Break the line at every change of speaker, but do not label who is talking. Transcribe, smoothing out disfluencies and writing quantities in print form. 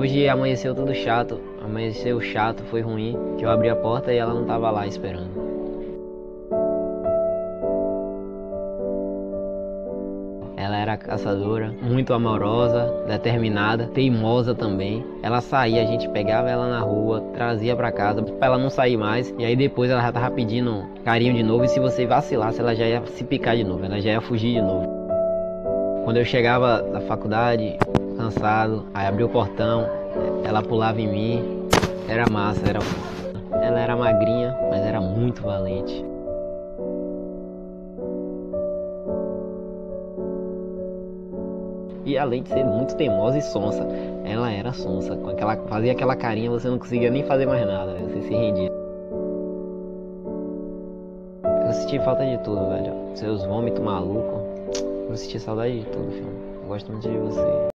hoje amanheceu tudo chato. Amanheceu chato, foi ruim. Que eu abri a porta e ela não tava lá esperando. Ela era caçadora, muito amorosa, determinada, teimosa também. Ela saía, a gente pegava ela na rua, trazia pra casa pra ela não sair mais. E aí depois ela já tava pedindo carinho de novo. E se você vacilasse, ela já ia se picar de novo, ela já ia fugir de novo. Quando eu chegava da faculdade, cansado, aí abria o portão, ela pulava em mim. Era massa, ela era magrinha, mas era muito valente. E além de ser muito teimosa e sonsa, ela era sonsa. Fazia aquela carinha, você não conseguia nem fazer mais nada, você se rendia. Eu senti falta de tudo, velho. Seus vômitos malucos. Eu senti saudade de tudo, filho. Eu gosto muito de você.